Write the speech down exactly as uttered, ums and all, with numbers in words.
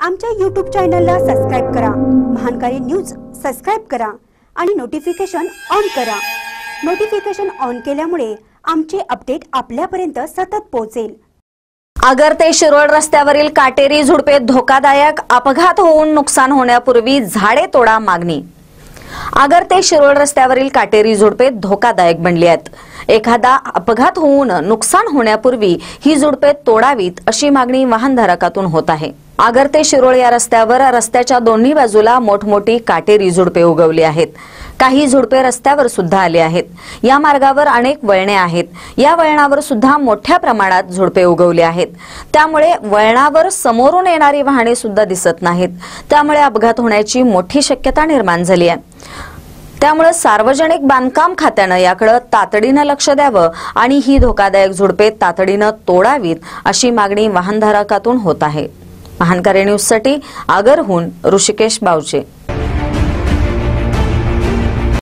आमच्या यूट्यूब चॅनलला सबस्क्राइब करा, महानकारी न्यूज सबस्क्राइब करा आणि नोटिफिकेशन ऑन करा। नोटिफिकेशन ऑन केल्यामुळे आमचे अपडेट आपल्यापर्यंत सतत पोहोचेल। आगर ते शिरोळ रस्त्यावरील काटेरी झुडपे धोकादायक, अपघात होऊन नुकसान होण्यापूर्वी झाडे तोडा मागणी। आगर ते शिरोळ रस्त्यावरील काटेरी झुडपे धोकादायक बनली आहेत। एखादा अपघात होऊन नुकसान होण्यापूर्वी ही झुडपे तोडावीत अशी मागणी वाहनधारकातून होत आहे। आगर ते शिरोळ या रस्त्यावर रस्त्याच्या दोन्ही बाजूला मोठमोठी काटेरी झुडपे उगवली आहेत। काही झुडपे रस्त्यावर सुद्धा आली आहेत। या मार्गावर अनेक वळणे आहेत। या वळणावर सुद्धा मोठ्या प्रमाणात झुडपे उगवली आहेत। त्यामुळे वळणावर समोरून येणारी वाहने सुद्धा दिसत नाहीत। त्यामुळे अपघात होण्याची मोठी शक्यता निर्माण झाली आहे। त्यामुळे सार्वजनिक बांधकाम खात्याने याकडे तातडीने लक्ष द्यावे आणि ही धोकादायक झुडपे तातडीने तोडावीत अशी मागणी वाहनधारकातून होत आहे। महानकारी न्यूज साठी आगरहून ऋषिकेश बावचे।